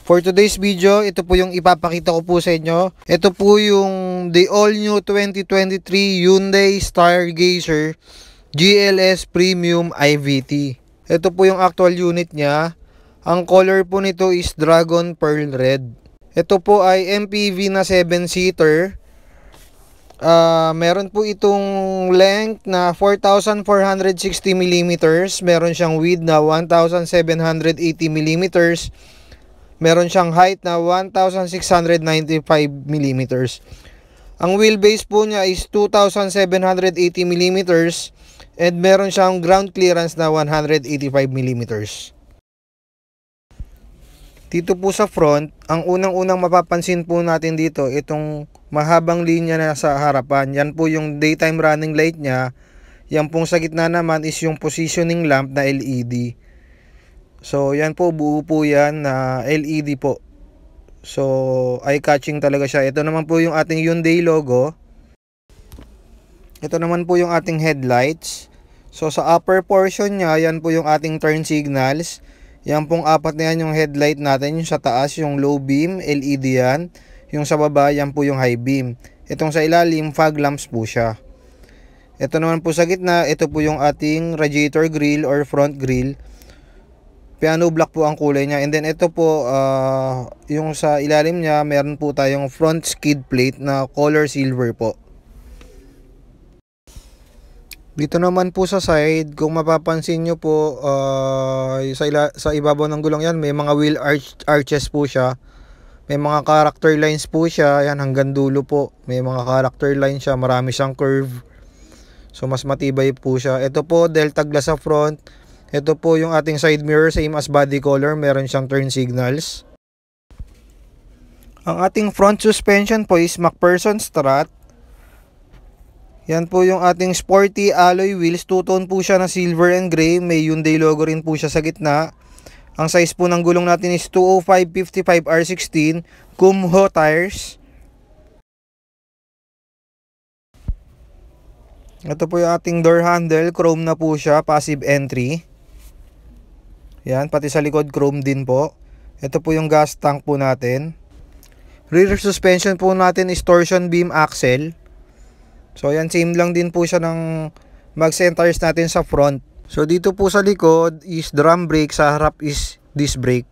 For today's video, ito po yung ipapakita ko po sa inyo. Ito po yung the all new 2023 Hyundai Stargazer GLS Premium IVT. Ito po yung actual unit niya. Ang color po nito is Dragon Pearl Red. Ito po ay MPV na 7-seater. Meron po itong length na 4,460 mm. Meron siyang width na 1,780 mm. Meron siyang height na 1,695 mm. Ang wheelbase po niya is 2,780 mm and meron siyang ground clearance na 185 mm. Dito po sa front, ang unang-unang mapapansin po natin dito, itong mahabang linya na sa harapan. Yan po yung daytime running light niya. Yan pong sa gitna naman is yung positioning lamp na LED. So, yan po, buo po yan na LED po. So, eye-catching talaga siya. Ito naman po yung ating Hyundai logo. Ito naman po yung ating headlights. So, sa upper portion niya, yan po yung ating turn signals. Yan pong apat na yan yung headlight natin. Yung sa taas, yung low beam, LED yan. Yung sa baba, yan po yung high beam. Itong sa ilalim, fog lamps po siya. Ito naman po sa gitna, ito po yung ating radiator grille or front grille. Piano black po ang kulay niya. And then ito po, yung sa ilalim niya, meron po tayong front skid plate na color silver po. Dito naman po sa side, kung mapapansin nyo po, sa ibabaw ng gulong yan, may mga wheel arches po siya. May mga character lines po siya. Yan, hanggang dulo po. May mga character lines siya. Marami siyang curve. So, mas matibay po siya. Ito po, delta glass sa front. Ito po yung ating side mirror, same as body color, meron siyang turn signals. Ang ating front suspension po is MacPherson strut. Yan po yung ating sporty alloy wheels, two-tone po siya na silver and gray, may Hyundai logo rin po siya sa gitna. Ang size po ng gulong natin is 205/55 R16, Kumho tires. Ito po yung ating door handle, chrome na po siya, passive entry. Yan, pati sa likod chrome din po. Ito po yung gas tank po natin. Rear suspension po natin is torsion beam axle. So yan, same lang din po siya ng mag centers natin sa front. So dito po sa likod is drum brake, sa harap is disc brake.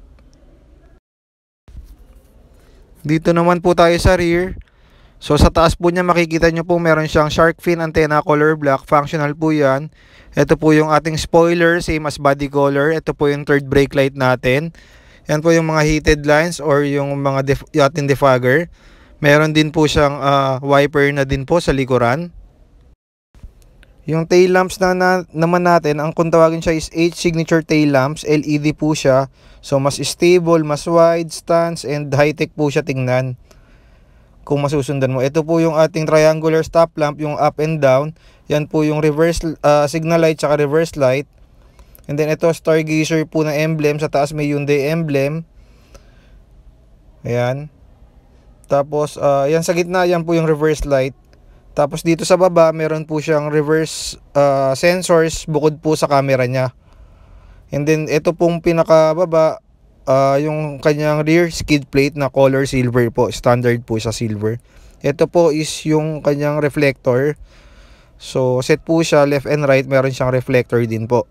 Dito naman po tayo sa rear. So sa taas po niya makikita nyo po meron siyang shark fin antenna color black, functional po yan. Ito po yung ating spoiler, same as body color. Ito po yung third brake light natin. Yan po yung mga heated lines or yung mga ating defogger. Meron din po siyang wiper na din po sa likuran. Yung tail lamps naman natin, ang kung tawagin siya is H signature tail lamps, LED po siya. So mas stable, mas wide stance and high-tech po siya tingnan. Kung masusundan mo. Ito po yung ating triangular stop lamp, yung up and down. Yan po yung reverse signal light tsaka reverse light. And then ito Stargazer po na emblem. Sa taas may Hyundai emblem. Ayan. Tapos yan sa gitna, yan po yung reverse light. Tapos dito sa baba, meron po siyang reverse sensors bukod po sa camera niya. And then ito pong pinakababa, yung kanyang rear skid plate na color silver po, standard po sa silver. Ito po is yung kanyang reflector. So set po siya left and right, meron siyang reflector din po.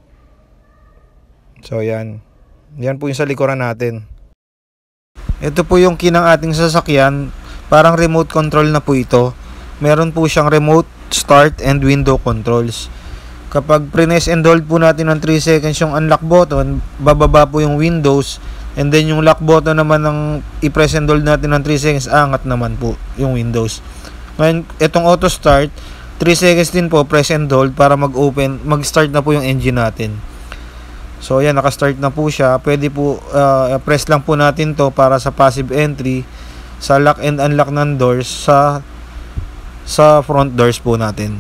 So yan. Yan po yung sa likuran natin. Ito po yung kinang ating sasakyan, parang remote control na po ito. Meron po siyang remote start and window controls. Kapag press and hold po natin ng 3 seconds yung unlock button, bababa po yung windows. And then yung lock button naman ng i-press and hold natin ng 3 seconds, angat naman po yung windows. Ngayon, itong auto start, 3 seconds din po, press and hold para mag-start na po yung engine natin. So yan, naka-start na po siya. Pwede po, press lang po natin to para sa passive entry, sa lock and unlock ng doors, sa front doors po natin.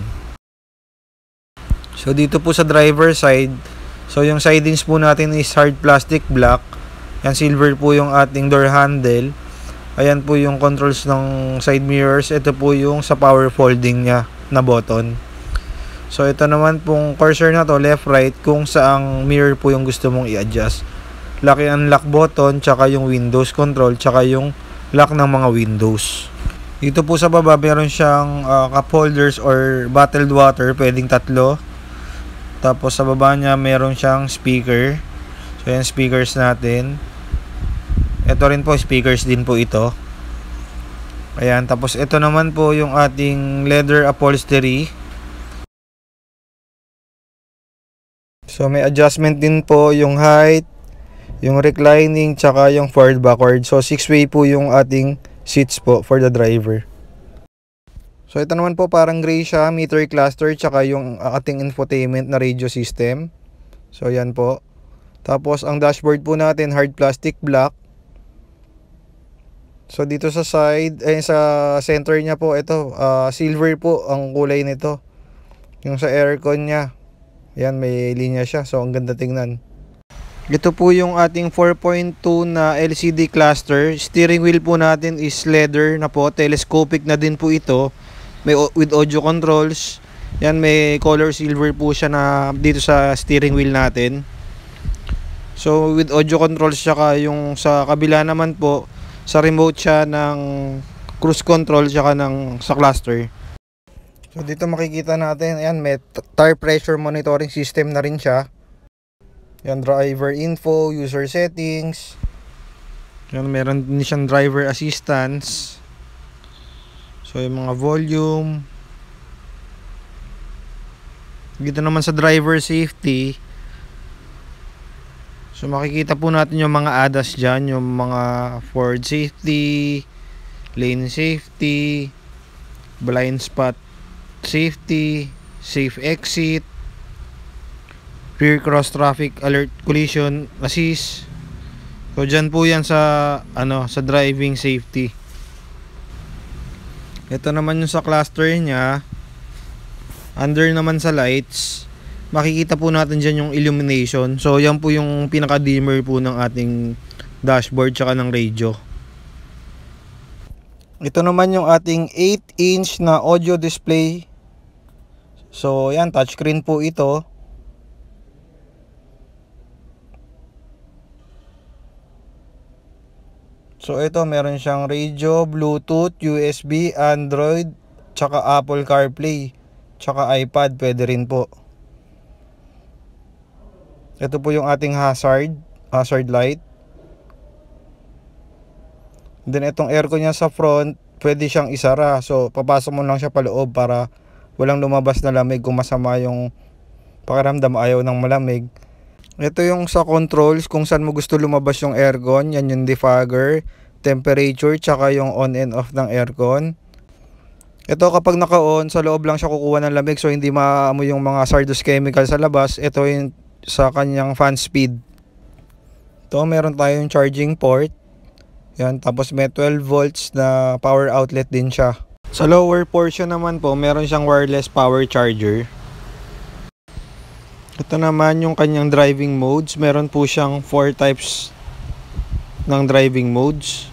So dito po sa driver side, so yung sidings po natin is hard plastic black. Yan, silver po yung ating door handle. Ayan po yung controls ng side mirrors. Ito po yung sa power folding niya na button. So ito naman pong cursor na to, left right, kung saang mirror po yung gusto mong i-adjust. lock and unlock button, tsaka yung Windows control, tsaka yung lock ng mga Windows. Dito po sa baba meron siyang cup holders or bottled water, pwedeng tatlo. Tapos sa baba niya meron siyang speaker. So yan speakers natin. Ito rin po speakers din po ito. Ayan, tapos ito naman po yung ating leather upholstery. So may adjustment din po yung height, yung reclining, tsaka yung forward backward. So 6-way po yung ating seats po for the driver. So ito naman po parang gray siya, meter cluster, tsaka yung ating infotainment na radio system. So yan po. Tapos ang dashboard po natin hard plastic black. So dito sa side, sa center niya po, ito silver po ang kulay nito. Yung sa aircon niya, yan may linya siya, so ang ganda tingnan. Ito po yung ating 4.2 na LCD cluster. Steering wheel po natin is leather na po, telescopic na din po ito. May with audio controls. Yan, may color silver po siya na dito sa steering wheel natin. So with audio controls, saka yung sa kabila naman po, sa remote siya ng cruise control tsaka sa cluster. So dito makikita natin, ayan, may tire pressure monitoring system na rin siya. Yan, driver info, user settings. Yan, meron din siyang driver assistance. So yung mga volume. Dito naman sa driver safety, so makikita po natin yung mga ADAS dyan, yung mga forward safety, lane safety, blind spot safety, safe exit, rear cross traffic alert collision assist. So dyan po yan sa sa driving safety. Ito naman yung sa cluster nya. Under naman sa lights, makikita po natin dyan yung illumination. So yan po yung pinaka dimmer po ng ating dashboard tsaka ng radio. Ito naman yung ating 8-inch na audio display. So yan, touchscreen po ito. So ito, meron siyang radio, Bluetooth, USB, Android, tsaka Apple CarPlay, tsaka iPad pwede rin po. Ito po yung ating hazard light. Then itong aircon niya sa front, pwede siyang isara. So papasok mo lang siya paloob para walang lumabas na lamig kung masama yung pakiramdam, ayaw ng malamig. Ito yung sa controls kung saan mo gusto lumabas yung aircon. Yan yung defogger, temperature, tsaka yung on and off ng aircon. Ito kapag naka-on, sa loob lang siya kukuha ng lamig, so hindi maamoy yung mga hazardous chemical sa labas. Ito yung sa kanyang fan speed. Ito, meron tayong charging port. Yan, tapos may 12 volts na power outlet din siya. Sa lower portion naman po, meron siyang wireless power charger. Ito naman yung kanyang driving modes. Meron po siyang 4 types ng driving modes.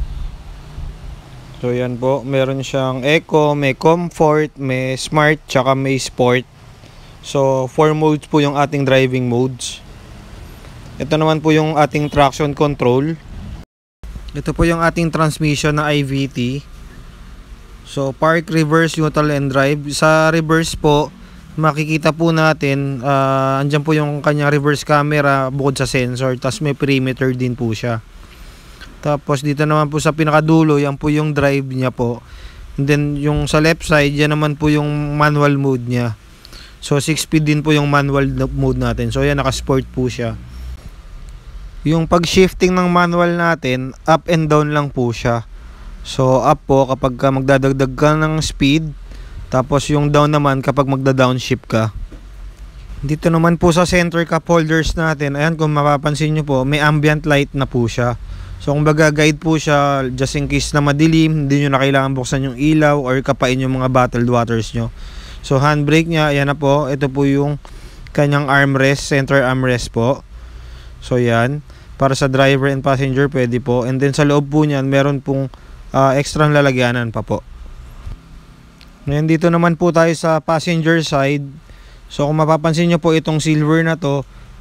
So yan po, meron siyang eco, may comfort, may smart, tsaka may sport. So 4 modes po yung ating driving modes. Ito naman po yung ating traction control. Ito po yung ating transmission na IVT. So park, reverse, neutral, and drive. Sa reverse po, makikita po natin, andyan po yung kanyang reverse camera bukod sa sensor. Tapos may perimeter din po siya. Tapos dito naman po sa pinakadulo, yan po yung drive niya po. And then yung sa left side, yan naman po yung manual mode niya. So 6-speed din po yung manual mode natin. So yan, naka-sport po siya. Yung pag-shifting ng manual natin, up and down lang po siya. So up po kapag magdadagdag ka ng speed. Tapos yung down naman kapag magda-downshift ka. Dito naman po sa center cup holders natin, ayan, kung mapapansin nyo po, may ambient light na po siya. So kung baga guide po siya, just in case na madilim, hindi nyo na kailangan buksan yung ilaw or kapain yung mga bottled waters nyo. So handbrake nya, ayan na po. Ito po yung kanyang armrest, center armrest po. So yan, para sa driver and passenger pwede po. And then sa loob po niyan, meron pong extra lalagyanan pa po. Ngayon dito naman po tayo sa passenger side. So kung mapapansin nyo po, itong silver na to,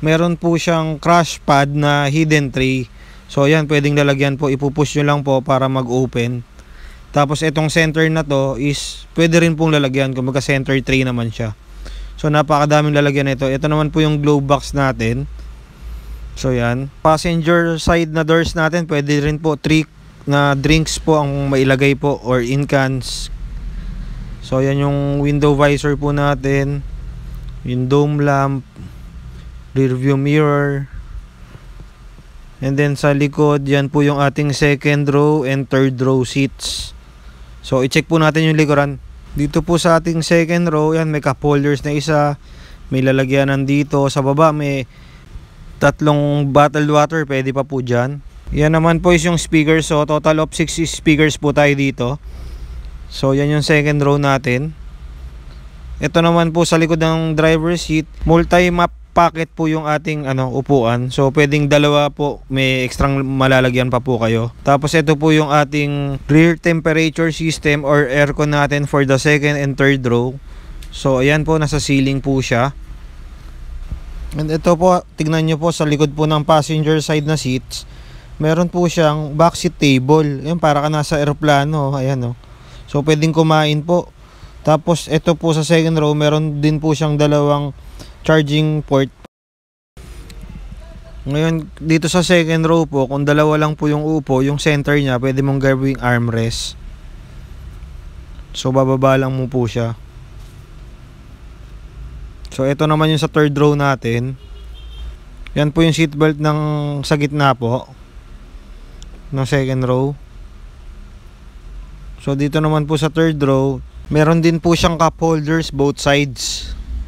meron po siyang crash pad na hidden tray. So ayan, pwedeng lalagyan po, ipupush nyo lang po para mag-open. Tapos itong center na to is pwede rin pong lalagyan, kung magka center tray naman siya. So napakadaming lalagyan nito. Ito naman po yung glove box natin. So yan, passenger side na doors natin, pwede rin po 3 na drinks po ang mailagay po or in cans. So yan yung window visor po natin, yung dome lamp, rear view mirror, and then sa likod yan po yung ating second row and third row seats. So i-check po natin yung likuran. Dito po sa ating second row, yan may cup holders na isa, may lalagyanan dito. Sa baba may 3 bottled water, pwede pa po dyan. Yan naman po is yung speakers. So total of 6 speakers po tayo dito. So yan yung second row natin. Ito naman po sa likod ng driver seat, multi-map packet po yung ating upuan. So pwedeng dalawa po, may extrang malalagyan pa po kayo. Tapos ito po yung ating rear temperature system or aircon natin for the second and third row. So ayan po, nasa ceiling po siya. And ito po, tignan nyo po sa likod po ng passenger side na seats, meron po siyang backseat table. Yan, para ka nasa aeroplano. Ayan, oh. So pwedeng kumain po. Tapos ito po sa second row, meron din po siyang dalawang charging port. Ngayon dito sa second row po, kung dalawa lang po yung upo, yung center niya pwede mong gawing armrest. So bababa lang mo po siya. So ito naman yung sa third row natin. Yan po yung seatbelt ng sa gitna po ng second row. So dito naman po sa third row, meron din po siyang cup holders both sides.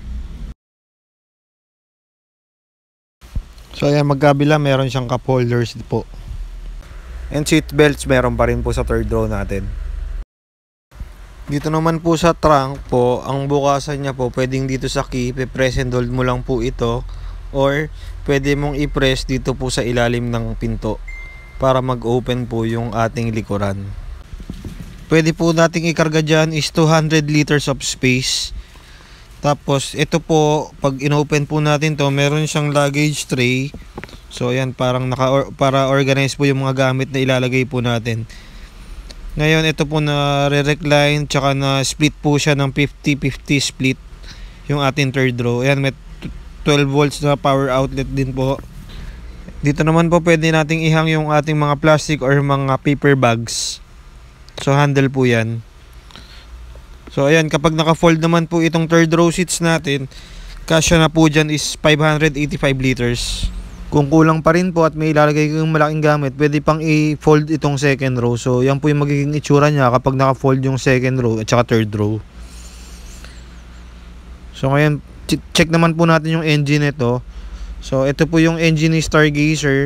So ayan, magkabila meron siyang cup holders po. And seat belts meron pa rin po sa third row natin. Dito naman po sa trunk po, ang bukasan niya po, pwedeng dito sa key, press and hold mo lang po ito, or pwede mong i-press dito po sa ilalim ng pinto para mag-open po yung ating likuran. Pwede po nating ikarga dyan is 200 liters of space. Tapos ito po, pag inopen po natin to, meron siyang luggage tray. So ayan, parang para organize po yung mga gamit na ilalagay po natin. Ngayon ito po na re-recline, tsaka na split po siya ng 50-50 split yung ating third row. Ayan, may 12 volts na power outlet din po. Dito naman po pwede nating ihang yung ating mga plastic or mga paper bags. So handle po yan. So ayan, kapag naka-fold naman po itong third row seats natin, kasya na po dyan is 585 liters. Kung kulang pa rin po at may ilalagay kayong malaking gamit, pwede pang i-fold itong second row. So yan po yung magiging itsura niya kapag naka-fold yung second row at saka third row. So ngayon, check naman po natin yung engine nito. So ito po yung engine ni Stargazer.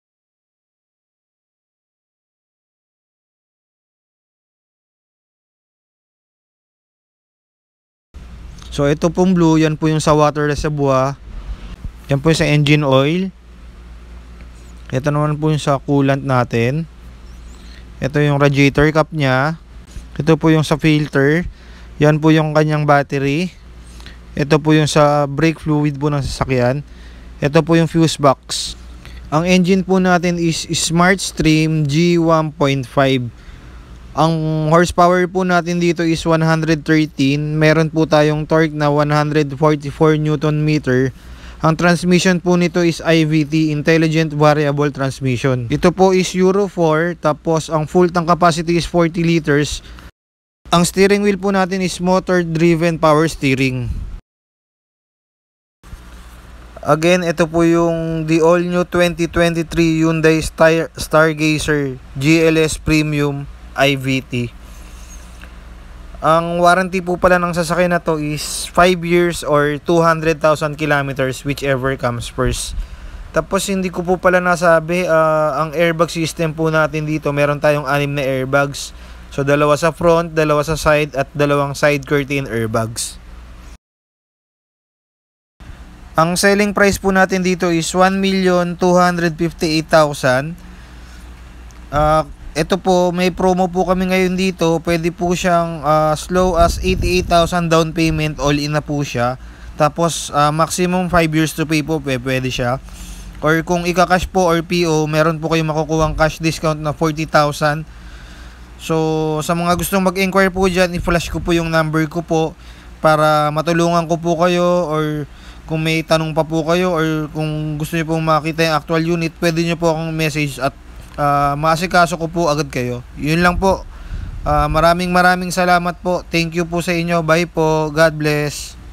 So ito pong blue, yan po yung sa water reservoir. Yan po yung sa engine oil. Ito naman po yung sa coolant natin. Ito yung radiator cap nya. Ito po yung sa filter. Yan po yung kanyang battery. Ito po yung sa brake fluid po ng sasakyan. Ito po yung fuse box. Ang engine po natin is Smartstream G1.5. Ang horsepower po natin dito is 113. Meron po tayong torque na 144 Newton meter. Ang transmission po nito is IVT, Intelligent Variable Transmission. Ito po is Euro 4, tapos ang full tank capacity is 40 liters. Ang steering wheel po natin is motor driven power steering. Again, ito po yung the all new 2023 Hyundai Stargazer GLS Premium IVT. Ang warranty po pala ng sasakyan na to is 5 years or 200,000 kilometers, whichever comes first. Tapos hindi ko po pala nasabi, ang airbag system po natin dito, meron tayong 6 na airbags. So dalawa sa front, dalawa sa side, at dalawang side curtain airbags. Ang selling price po natin dito is 1,258,000. Ito po, may promo po kami ngayon dito. Pwede po siyang slow as 88,000 down payment, all in na po siya. Tapos maximum 5 years to pay po, pwede siya. Or kung ika-cash po or PO, meron po kayong makukuhang cash discount na 40,000. So sa mga gustong mag-inquire po dyan, i-flash ko po yung number ko po para matulungan ko po kayo, or kung may tanong pa po kayo, or kung gusto niyo pong makita yung actual unit, pwede niyo po akong message at maasikaso ko po agad kayo. Yun lang po. Maraming salamat po. Thank you po sa inyo. Bye po. God bless.